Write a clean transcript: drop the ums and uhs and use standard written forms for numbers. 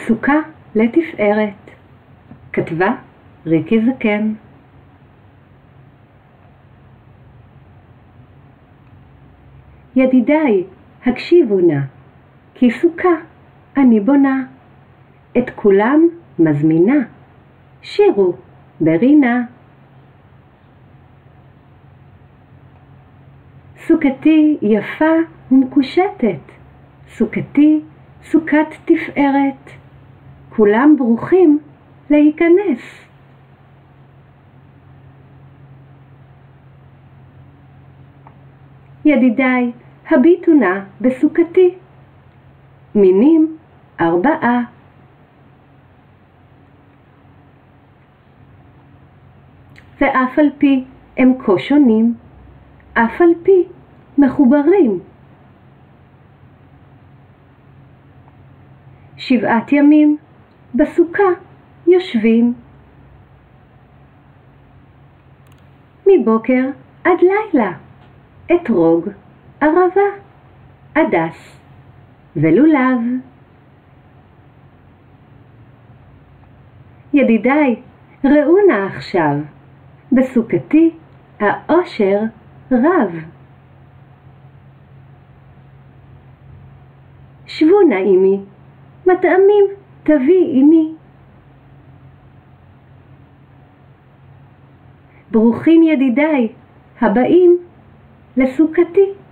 סוכה לתפארת. כתבה ריקי זקן. ידידיי, הקשיבו נא, כי סוכה אני בונה, את כולם מזמינה, שירו ברינה. סוכתי יפה ומקושטת, סוכתי סוכת תפארת, כולם ברוכים להיכנס. ידידיי, הביטו נא בסוכתי, מינים 4. ואף על פי הם כה שונים, אף על פי מחוברים. 7 ימים בסוכה יושבים, מבוקר עד לילה, אתרוג, ערבה, עדס ולולב. ידידיי, ראו נא עכשיו, בסוכתי האושר רב. שבו נא עמי, מטעמים תביא עמי. ברוכים ידידיי הבאים לסוכתי.